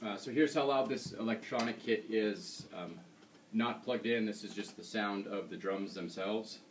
So here's how loud this electronic kit is not plugged in. This is just the sound of the drums themselves.